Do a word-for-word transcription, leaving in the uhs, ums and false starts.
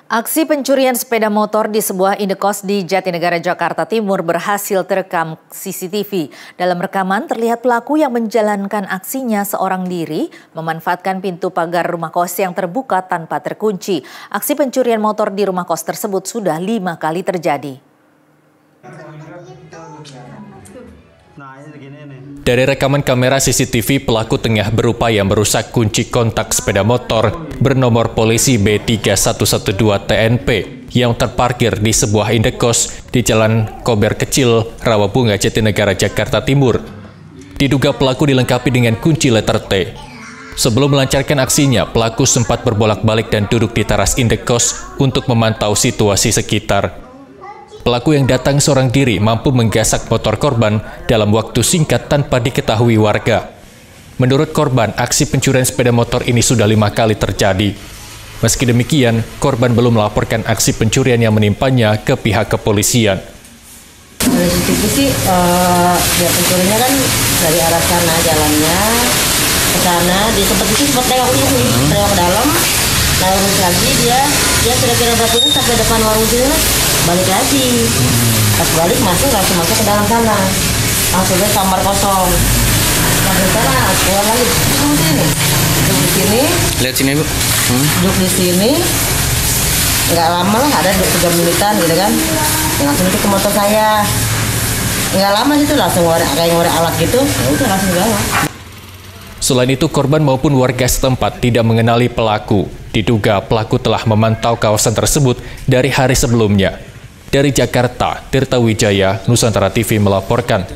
Aksi pencurian sepeda motor di sebuah indekos di Jatinegara, Jakarta Timur berhasil terekam C C T V. Dalam rekaman terlihat pelaku yang menjalankan aksinya seorang diri memanfaatkan pintu pagar rumah kos yang terbuka tanpa terkunci. Aksi pencurian motor di rumah kos tersebut sudah lima kali terjadi. Dari rekaman kamera C C T V, pelaku tengah berupaya merusak kunci kontak sepeda motor bernomor polisi B tiga satu satu dua T N P yang terparkir di sebuah indekos di Jalan Kober Kecil, Rawabunga, Jatinegara, Jakarta Timur. Diduga pelaku dilengkapi dengan kunci letter T. Sebelum melancarkan aksinya, pelaku sempat berbolak-balik dan duduk di teras indekos untuk memantau situasi sekitar. Pelaku yang datang seorang diri mampu menggasak motor korban dalam waktu singkat tanpa diketahui warga. Menurut korban, aksi pencurian sepeda motor ini sudah lima kali terjadi. Meski demikian, korban belum melaporkan aksi pencurian yang menimpanya ke pihak kepolisian. Dari C C T V sih, uh, ya pencurinya kan dari arah sana jalannya ke sana, dia sempat itu sempat lewat ini, lewat dalam, lalu lagi dia dia kira-kira berapa menit sampai depan warung sini, balik lagi. Pas balik masuk langsung masuk ke dalam sana, langsung ke kamar kosong. Langsung sana keluar lagi, duduk di sini, duduk di sini. Lihat sini Bu. Hmm? Duduk di sini, nggak lama lah, ada dua tiga menitan gitu kan. Langsung itu ke motor saya, nggak lama gitu langsung ngorek kayak ngorek alat gitu, ya udah langsung jalan. Selain itu, korban maupun warga setempat tidak mengenali pelaku. Diduga pelaku telah memantau kawasan tersebut dari hari sebelumnya. Dari Jakarta, Tirta Wijaya, Nusantara T V melaporkan.